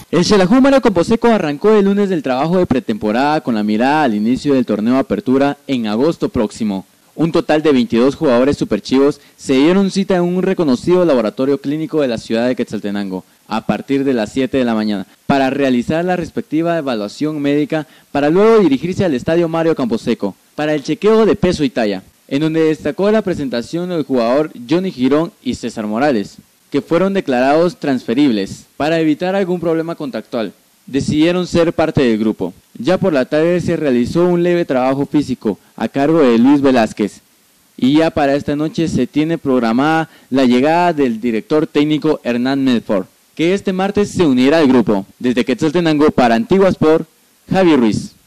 El Xelajú Mario Camposeco arrancó el lunes del trabajo de pretemporada con la mirada al inicio del torneo de apertura en agosto próximo. Un total de 22 jugadores superchivos se dieron cita en un reconocido laboratorio clínico de la ciudad de Quetzaltenango a partir de las 7 de la mañana para realizar la respectiva evaluación médica para luego dirigirse al estadio Mario Camposeco para el chequeo de peso y talla, en donde destacó la presentación del jugador Johnny Girón y César Morales, que fueron declarados transferibles para evitar algún problema contractual. Decidieron ser parte del grupo. Ya por la tarde se realizó un leve trabajo físico a cargo de Luis Velázquez. Y ya para esta noche se tiene programada la llegada del director técnico Hernán Medford, que este martes se unirá al grupo. Desde Quetzaltenango para Antigua Sport, Javier Ruiz.